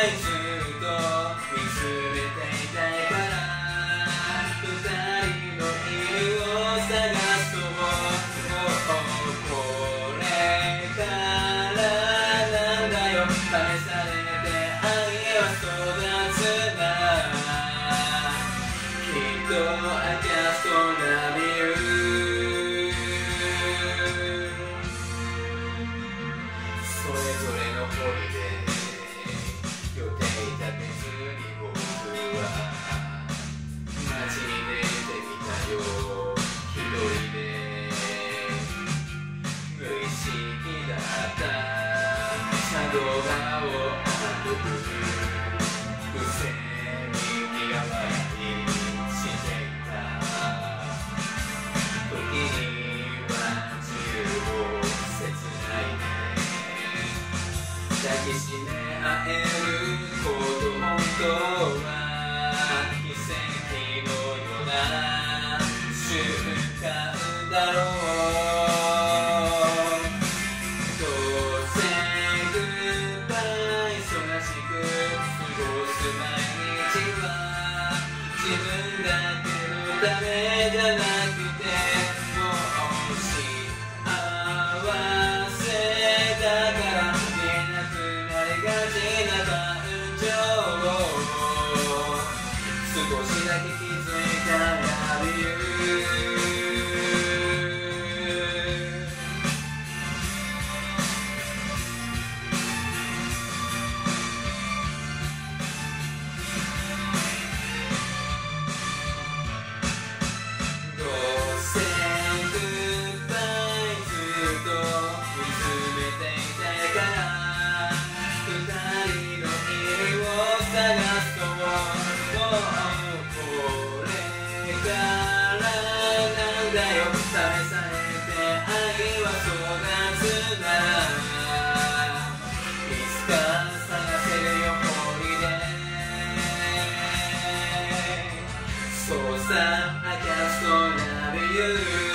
ずっと見つめていたいから二人の意味を探そう。これからなんだよ試されて愛は育つな。きっと I just love you。それぞれのホリデー予定立てずに僕は街に出てみたよ。一人で無意識だった車道側を歩くくせに苦笑いしていた。時には自由を切ないね。抱きしめ合えること本当は奇跡のような瞬間だろう。どうせグッバイ忙しく過ごす毎日は自分だけのためじゃなくてもう幸せだから見えなくなりがちな感情を少しだけ気づいたら Love you。 どうせグッバイずっと見つめていたいから二人の意味を探そう。これからなんだよ試されて愛は育つならいつか探せるよホリデー。そうさ I just love you。